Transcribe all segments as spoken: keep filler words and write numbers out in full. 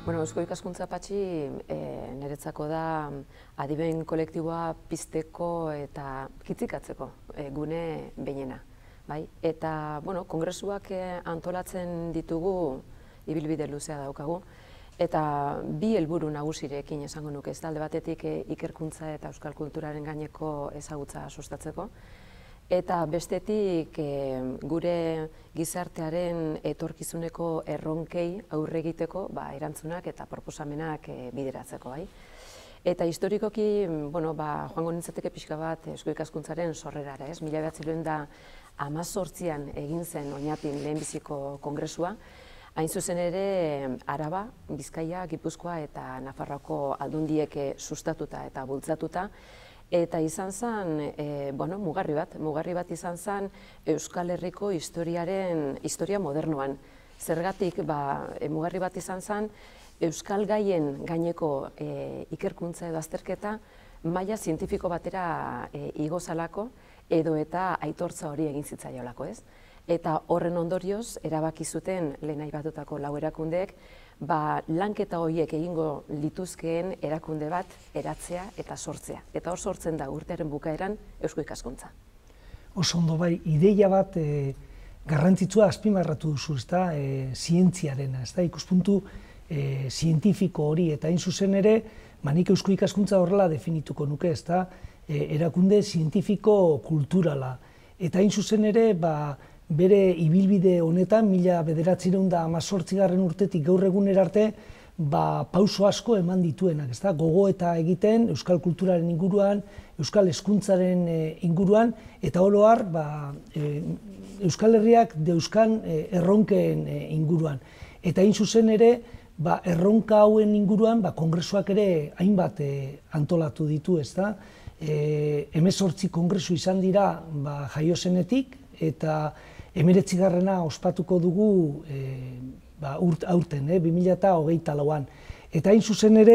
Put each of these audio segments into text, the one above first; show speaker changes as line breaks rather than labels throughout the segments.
Bueno, Eusko Ikaskuntza Patxi e, niretzako da adimen kolektiboa pizteko eta kitzikatzeko e, gune behinena. Bai? Eta, bueno, kongresuak e, antolatzen ditugu, ibilbide luzea daukagu, eta bi helburu nagusirekin esango nuke, ez da, alde batetik e, ikerkuntza eta euskal kulturaren gaineko ezagutza sustatzeko, eta bestetik e, gure gizartearen etorkizuneko erronkei aurre egiteko ba, erantzunak eta proposamenak e, bideratzeko. Bai? Eta historikoki, bueno, ba, joango nintzateke pixka bat Eusko Ikaskuntzaren sorrerara, ez? Mila bederatziehun eta hamazortzian egin zen Oñatin lehenbiziko kongresua, hain zuzen ere Araba, Bizkaia, Gipuzkoa eta Nafarroako aldundiek sustatuta eta bultzatuta, eta izan zen, e, bueno, mugarri bat, mugarri bat izan zen Euskal Herriko historiaren, historia modernoan. Zergatik, ba, e, mugarri bat izan zen Euskal gaien gaineko e, ikerkuntza edo azterketa maila zientifiko batera e, igozalako edo eta aitortza hori egin zitzaiolako, ez? Eta horren ondorioz, erabaki zuten lehen aibatutako lau erakundeek, ba, lanketa horiek egingo lituzkeen erakunde bat eratzea eta sortzea. Eta hor sortzen da urtearen bukaeran Eusko Ikaskuntza.
Oso ondo bai, ideia bat e, garrantzitsua azpimarratu duzu, ez da, e, zientziarena, ez da, ikuspuntu e, zientifiko hori, eta hain zuzen ere, manik Eusko Ikaskuntza horrela definituko nuke, ez da, e, erakunde zientifiko kulturala. Eta hain zuzen ere, ba, bere ibilbide honetan, mila bederatziehun eta hemezortzigarren urtetik gaur egunera arte, ba, pauso asko eman dituenak, ez da, gogoeta egiten euskal kulturaren inguruan, euskal hezkuntzaren e, inguruan, eta oro har, ba, e, Euskal Herriak deuskan e, erronkeen e, inguruan. Eta hain zuzen ere, ba, erronka hauen inguruan, ba, kongresuak ere hainbat e, antolatu ditu, ez da, e, hemezortzi kongresu izan dira ba, jaiozenetik, eta hemeretzigarrena ospatuko dugu e, ba, urt, aurten, eh, bi mila hogeita lauan. Eta hain zuzen ere,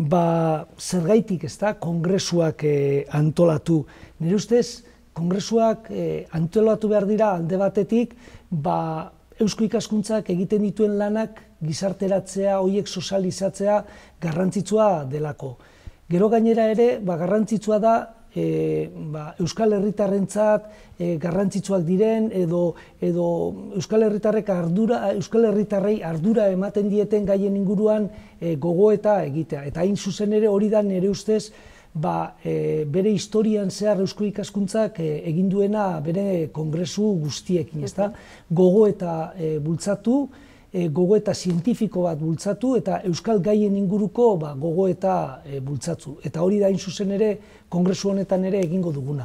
ba, zergaitik, ez da, kongresuak e, antolatu. Nire ustez, kongresuak e, antolatu behar dira alde batetik, ba, Eusko Ikaskuntzak egiten dituen lanak gizarteratzea, horiek sozializatzea garrantzitsua delako. Gero gainera ere, ba, garrantzitsua da, E, ba, Euskal Herritarrentzat e, garrantzitsuak diren edo, edo Euskal Herritarrek ardura, Euskal Herritarrei ardura ematen dieten gaien inguruan e, gogoeta egitea. Eta hain zuzen ere hori da nire ustez ba, e, bere historian zehar Eusko Ikaskuntzak e, egin duena bere kongresu guztiekin, ezta? Gogoeta e, bultzatu, E, gogoeta zientifiko bat bultzatu eta euskal gaien inguruko ba, gogoeta e, bultzatu. Eta hori da hain zuzen ere, kongresu honetan ere egingo duguna.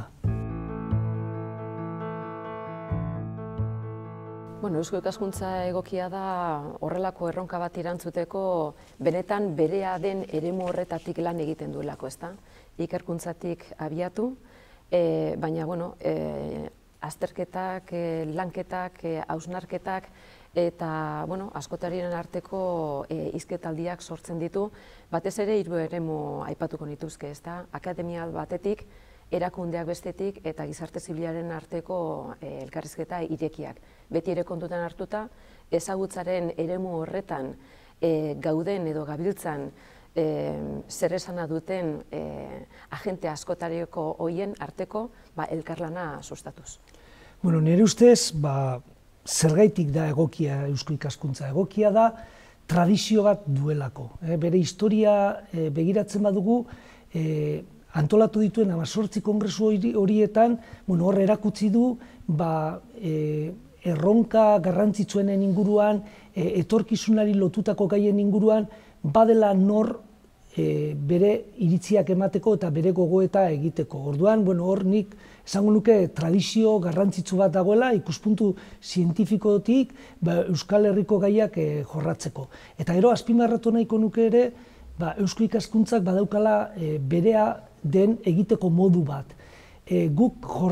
Bueno, Eusko Ikaskuntza egokia da horrelako erronka bat irantzuteko benetan berea den eremu horretatik lan egiten duelako, ezta? Ikerkuntzatik abiatu, e, baina, bueno, e, azterketak, e, lanketak, e, hausnarketak, eta, bueno, askotarien arteko e, hizketaldiak sortzen ditu, batez ere hiru eremu aipatuko nituzke, ezta? Akademia batetik, erakundeak bestetik eta gizarte zibilaren arteko e, elkarrizketa irekiak. Beti ere kontutan hartuta, ezagutzaren eremu horretan e, gauden edo gabiltzan e, zer esana duten e, agente askotarioko hoien arteko ba, elkarlana sustatuz.
Bueno, nire ustez, ba, zergaitik da egokia Eusko Ikaskuntza, egokia da tradizio bat duelako. E, bere historia e, begiratzen badugu, e, antolatu dituen hemezortzi kongresu horietan, bueno, hor erakutsi du, ba, e, erronka garrantzitsuenen inguruan, e, etorkizunari lotutako gaien inguruan, badela nor e, bere iritziak emateko eta bere gogoeta egiteko. Orduan, bueno, hor nik esango nuke tradizio garrantzitsu bat dagoela ikuspuntu zientifikotik ba, Euskal Herriko gaiak e, jorratzeko. Eta gero azpimarratu nahiko nuke ere, ba, Eusko Ikaskuntzak badaukala e, berea den egiteko modu bat. E, guk jorrat,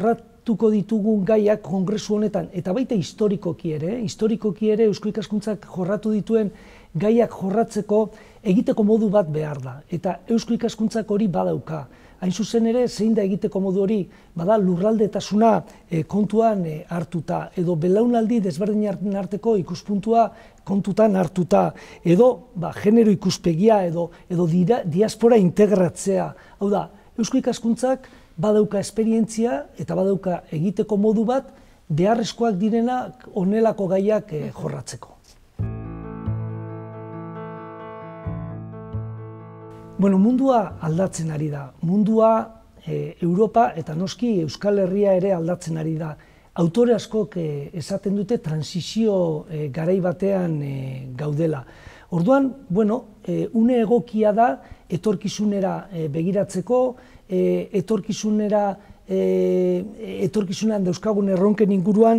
jorratuko ditugun gaiak kongresu honetan, eta baita historikoki ere, historikoki ere Eusko Ikaskuntzak jorratu dituen gaiak jorratzeko egiteko modu bat behar da. Eta Eusko Ikaskuntzak hori badauka. Hain zuzen ere, zein da egiteko modu hori, bada lurraldetasuna kontuan hartuta, edo belaunaldi desberdinen arteko ikuspuntua kontutan hartuta, edo genero ikuspegia, edo diaspora integratzea. Hau da, Eusko Ikaskuntzak badauka esperientzia eta badauka egiteko modu bat beharrezkoak direnak honelako gaiak jorratzeko. Bueno, mundua aldatzen ari da. Mundua Europa eta noski Euskal Herria ere aldatzen ari da. Autore askok esaten dute transizio garai batean gaudela. Orduan, bueno, une egokia da etorkizunera begiratzeko, etorkizunera etorkizunean dauzkagun erronken inguruan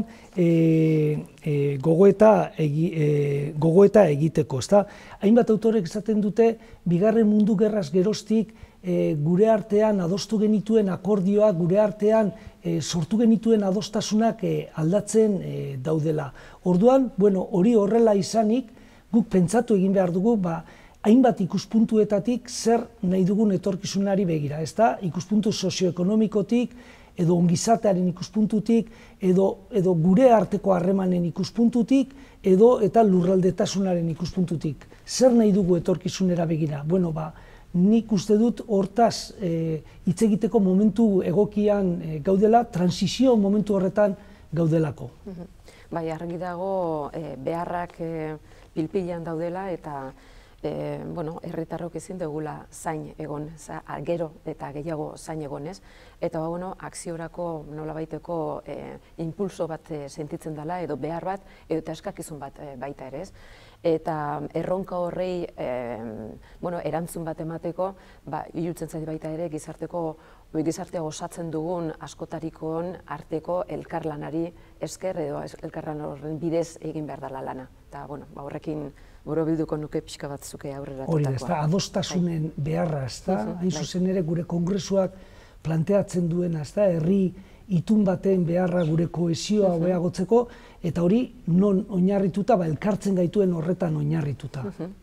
gogoeta egiteko. Hainbat autorek esaten dute, bigarren mundu gerraz geroztik gure artean adostu genituen akordioak, gure artean sortu genituen adostasunak aldatzen daudela. Orduan, hori horrela izanik, guk pentsatu egin behar dugu, hainbat ikuspuntuetatik zer nahi dugun etorkizunari begira, ez da? Ikuspuntu sozioekonomikotik, edo ongizatearen ikuspuntutik, edo gure arteko harremanen ikuspuntutik, edo eta lurraldetasunaren ikuspuntutik. Zer nahi dugu etorkizunera begira? Bueno, ba, nik uste dut hortaz hitz egiteko momentu egokian gaudela, transizio momentu horretan gaudelako.
Bai, argi dago beharrak pilpilan daudela eta herritarrok ezin dugula zain egon, gero eta gehiago zain egonez, eta akziorako nolabaiteko impulso bat sentitzen dela, edo behar bat, edo eta eskakizun bat baita ere ez. Eta erronka horrei erantzun bat emateko, iruditzen zait baita ere gizarteko gizartea osatzen dugun askotarikoon arteko elkarlanari esker edo elkarlan horren bidez egin behar dela lana. Eta horrekin borobilduko nuke pixka bat zuke aurrera
tutakoa. Hori da, ez da, adostasunen beharra, ez da, hain zuzen ere gure kongresuak planteatzen duena, ez da, herri itun baten beharra gure kohesioa hobeagotzeko, eta hori non oinarrituta, elkartzen gaituen horretan oinarrituta.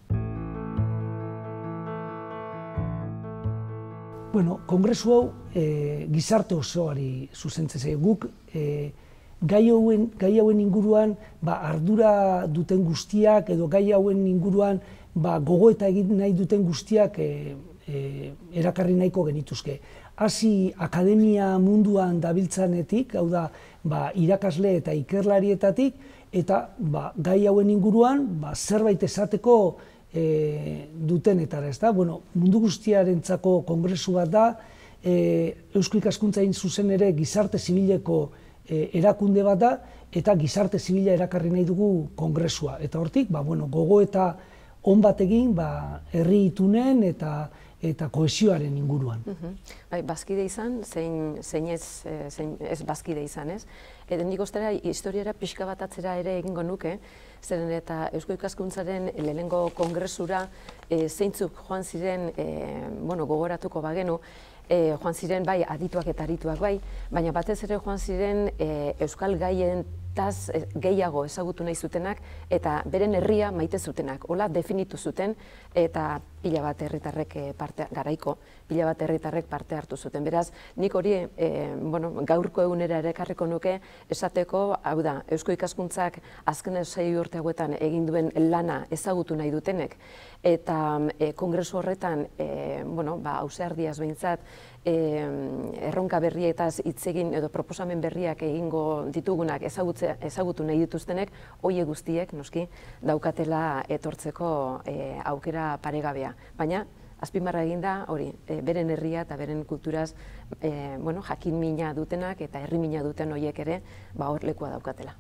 Bueno, kongresu hau gizarte osoari zuzentzen zaio. Guk gai hauen inguruan ardura duten guztiak edo gai hauen inguruan gogoeta egin nahi duten guztiak erakarri nahiko genituzke. Hasi akademia munduan dabiltzanetik, hau da irakasle eta ikerlarietatik, eta gai hauen inguruan zerbait esateko dutenetara, ez da? Mundu guztiarentzako kongresu bat da, Eusko Ikaskuntza hain zuzen ere gizarte zibileko erakunde bat da, eta gizarte zibila erakarri nahi dugu kongresua. Eta hortik, gogo eta on bat egin herri itunen eta kohesioaren inguruan.
Bazkide izan, zein ez bazkide izan, ez? Eta nik ostera, historiara pixka bat atzera ere egingo nuke, zeren eta Eusko Ikaskuntzaren lehenengo kongresura zeintzuk joan ziren gogoratuko bagenu, joan ziren bai adituak eta arituak bai, baina batez ere joan ziren euskal gaientaz gehiago ezagutu nahi zutenak eta beren herria maite zutenak, hola definitu zuten eta pila bat herritarrek parte garaiko, pila bat herritarrek parte hartu zuten. Beraz, nik hori gaurko egunera ere ekarriko nuke esateko, hau da, Eusko Ikaskuntzak azken sei urte hauetan egin duen lana ezagutu nahi dutenek eta kongresu horretan, hauseardiaz behintzat, erronka berrietaz hitz egin edo proposamen berriak egingo ditugunak ezagutu nahi dituztenek, hoiek guztiek, noski, daukatela etortzeko aukera paregabea. Baina, azpimarra egin da, hori, beren herria eta beren kulturaz jakin mina dutenak eta herri mina duten horiek ere hor lekua daukatela.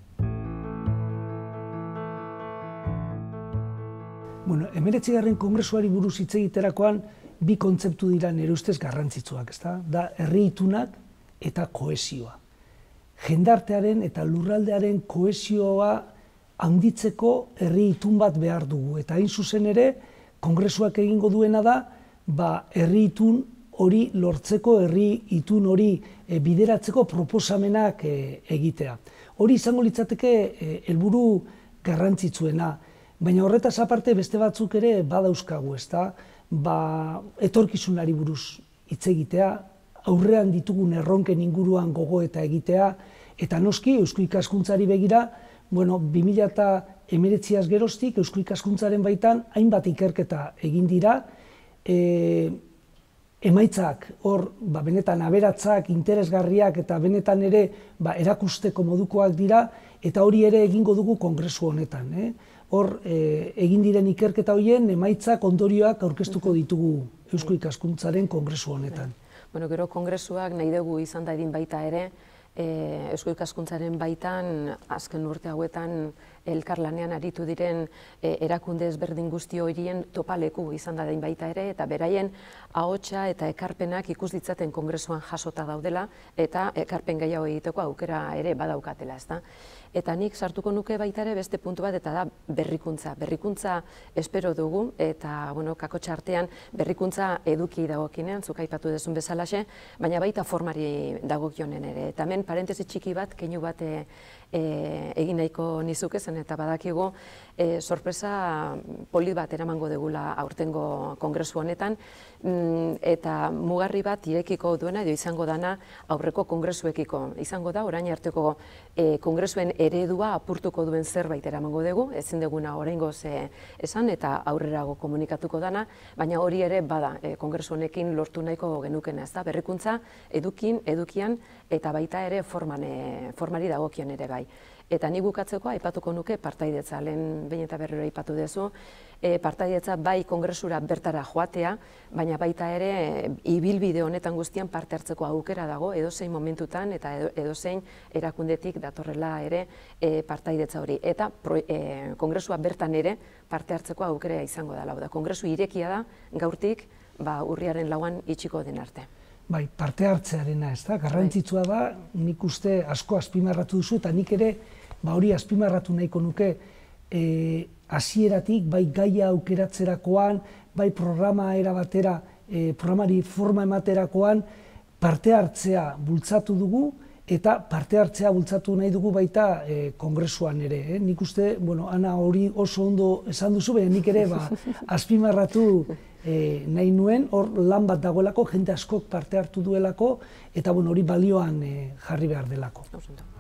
hemeretzigarren kongresuari buruz hitz egiterakoan bi kontzeptu dira nire ustez garrantzitsuak, ezta? Da herri itunak eta kohesioa. Jendartearen eta lurraldearen kohesioa handitzeko herri itun bat behar dugu. Eta hain zuzen ere, kongresuak egingo duena da, herri itun hori lortzeko, herri itun hori bideratzeko proposamenak egitea. Hori izango litzateke helburu garrantzitsuena, baina horretaz aparte beste batzuk ere badauzkagu, ezta? Ba, etorkizunari buruz hitz egitea, aurrean ditugun erronken inguruan gogoeta egitea, eta noski eusko ikaskuntzari begira, bueno, bi mila hemeretziaz geroztik eusko ikaskuntzaren baitan hainbat ikerketa egin dira, e, emaitzak hor ba, benetan aberatzak, interesgarriak eta benetan ere ba, erakusteko modukoak dira, eta hori ere egingo dugu kongresu honetan. Eh? Hor, e, egin diren ikerketa horien emaitzak ondorioak aurkeztuko ditugu eusko ikaskuntzaren kongresu honetan.
Bueno, gero kongresuak nahi dugu izan da edin baita ere, e, eusko ikaskuntzaren baitan, azken urte hauetan elkarlanean aritu diren e, erakunde ezberdin guzti horien topaleku izan da baita ere, eta beraien ahotsa eta ekarpenak ikus ditzaten kongresuan jasota daudela, eta ekarpen gehiago egiteko aukera ere badaukatela, ezta? Eta nik sartuko nuke baita ere beste puntu bat, eta da berrikuntza. Berrikuntza espero dugu, eta bueno, kakotxa artean berrikuntza eduki dagokinean, zuk aipatu duzun bezalaxe, baina baita formari dagokionen ere. Eta hemen parentesi txiki bat, keinu bat e, e, egin nahiko nizukezen, eta badakigu e, sorpresa poli bat eramango degula aurtengo kongresu honetan, mm, eta mugarri bat irekiko duena edo izango dana aurreko kongresuekiko. Izango da, orain arteko e, kongresuen eredua apurtuko duen zerbait eramango dugu, ezin duguna oraingoz esan eta aurrerago komunikatuko dana, baina hori ere bada e, kongresu honekin lortu nahiko genukena, ez da, berrikuntza edukin, edukian eta baita ere forman, e, formari dagokion ere bai. Eta ni bukatzeko aipatuko nuke partaidetza, lehen behin eta berriro aipatu duzu, e, partaidetza bai kongresura bertara joatea, baina baita ere e, ibilbide honetan guztian parte hartzeko aukera dago edozein momentutan eta edozein erakundetik datorrela ere e, partaidetza hori. Eta pro, e, kongresua bertan ere parte hartzeko aukera izango da. Da. Kongresu irekia da gaurtik ba, urriaren lauan itxiko den arte.
Bai, parte hartzearena, ez da, garrantzitsua da, nik uste asko azpimarratu duzu, eta nik ere ba hori azpimarratu nahiko nuke hasieratik, bai gaia aukeratzerakoan, bai programa erabatera, e, programari forma ematerakoan, parte hartzea bultzatu dugu, eta parte hartzea bultzatu nahi dugu baita e, kongresuan ere. Eh? Nik uste, bueno, Ana hori oso ondo esan duzu, baina nik ere ba, azpimarratu e, nahi nuen, hor lan bat dagoelako, jende askok parte hartu duelako, eta bueno, hori balioan e, jarri behar delako.